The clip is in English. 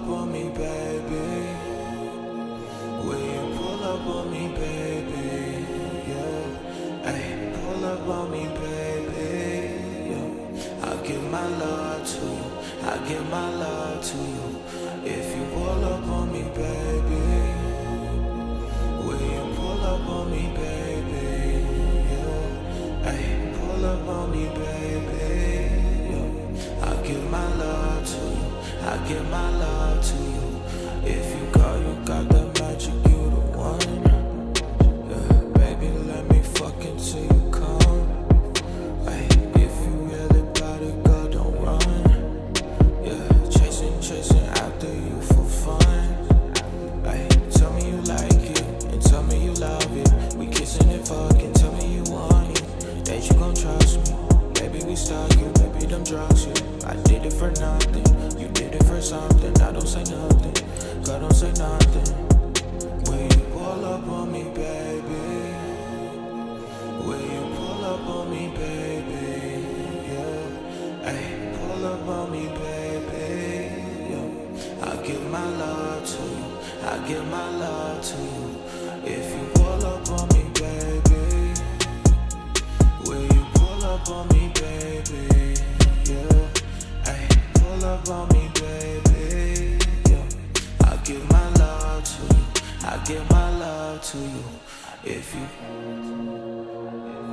up on me, baby? Will you pull up on me, baby? Yeah. Ay, pull up on me, baby. Yeah. I'll give my love to you. I'll give my love to you. If you pull up on me, baby. Will you pull up on me, baby? Yeah. Ay, pull up on me, baby. Yeah. I'll give my love to you. I'll give my love to you. If you call, you got the magic, you the one. Yeah, baby, let me fuck until you come. Ay, if you really bout it, girl, don't run. Yeah, chasing after you for fun. Ay, tell me you like it, and tell me you love it. We kissing and fucking, tell me you want it. That you gon' trust me. Baby, we stuck you, baby, them drugs, yeah. I did it for nothing, you did it for something. I don't say nothing, God don't say nothing. Will you pull up on me, baby? Will you pull up on me, baby? Yeah, ay, pull up on me, baby. Yeah, I'll give my love to you. I'll give my love to you. If you pull up on me, baby. Will you pull up on me, baby? Yeah, ay, pull up on me, baby. Yeah, I'll give my love to you. I'll give my love to you. If you